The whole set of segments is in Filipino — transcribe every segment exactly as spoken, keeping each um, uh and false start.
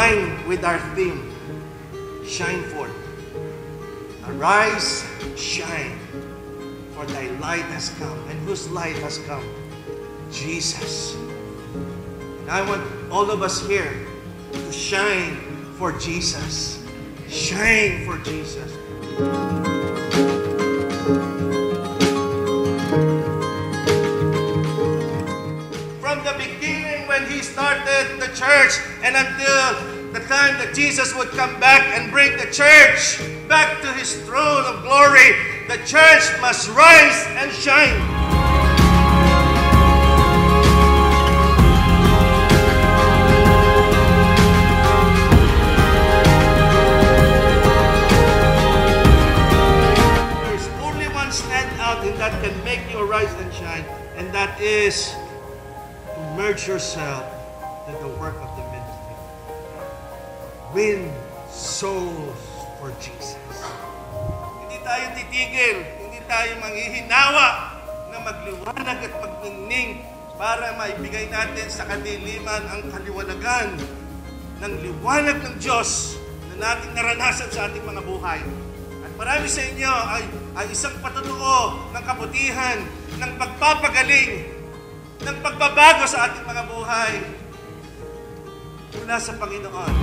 line with our theme, shine forth. Arise, shine, for thy light has come. And whose light has come? Jesus. And I want all of us here to shine for Jesus. Shine for Jesus. From the beginning when He started the church and until the time that Jesus would come back and bring the church back to His throne of glory, the church must rise and shine. There's only one standout and that can make you rise and shine, and that is to merge yourself in the work of the ministry. Win souls for Jesus. Hindi tayo titigil, hindi tayo manghihinawa na magliwanag at magningning para maibigay natin sa kadiliman ang kaliwanagan ng liwanag ng Diyos na nating naranasan sa ating mga buhay. At marami sa inyo ay, ay isang patutuo ng kabutihan, ng pagpapagaling, ng pagbabago sa ating mga buhay mula sa Panginoon.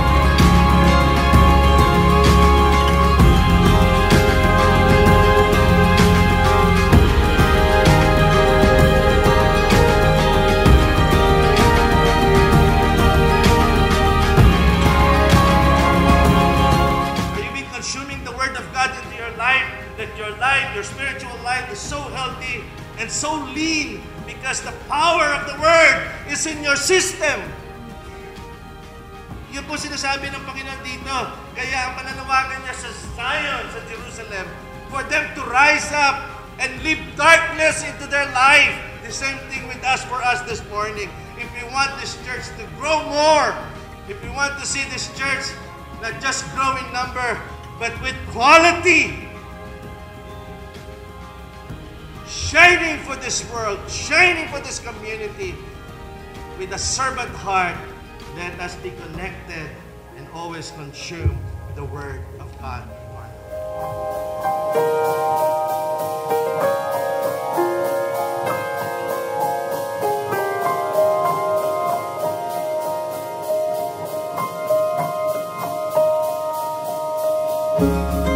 That your life, your spiritual life is so healthy and so lean because the power of the Word is in your system. Yun po sinasabi ng Panginoon dito. Kaya ang pananawagan niya sa Zion, sa Jerusalem, for them to rise up and leave darkness into their life. The same thing with us, for us this morning. If we want this church to grow more, if we want to see this church not just grow in number, but with quality, shining for this world, shining for this community, with a servant heart, let us be connected and always consume the Word of God. Thank you.